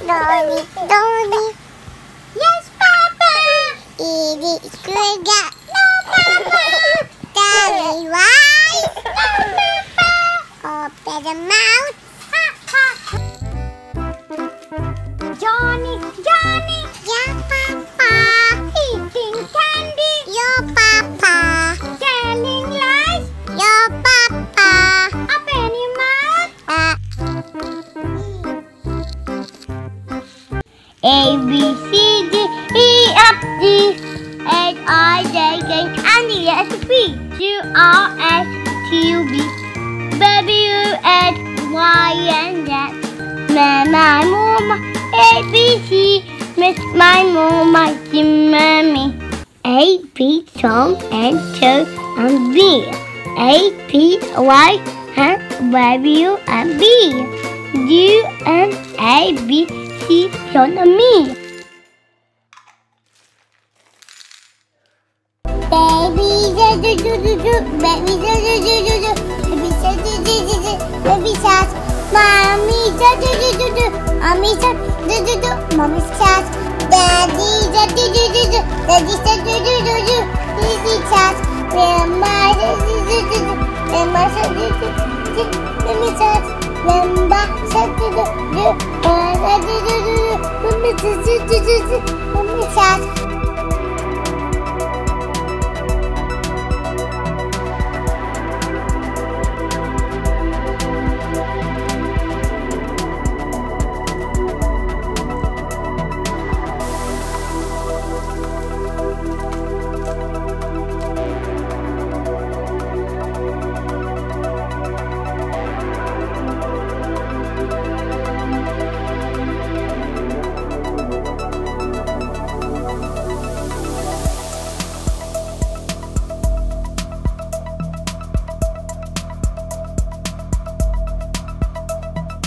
Dolly, Dolly. Yes, Papa. Eat it, sugar. No, Papa. Dolly, why? No, Papa. Open the mouth. Ha, ha. Johnny, Johnny. Yeah, Papa. Eating candy. Your Papa. Telling lies. Your Papa. Open your mouth. A, B, C, D, E, F, G, H, I, J, K, and S, P, Q, R, S, T, U, V, W, X, Y, and Z. My mama, A, B, C, Miss my mama, Jimmy. A, B, Tom, and two, and B. A, P, Y, and W, and B. U, and A, B, C, on me. Baby, baby, baby, mommy, mommy, mommy, daddy, daddy, daddy, grandma, grandma, grandma,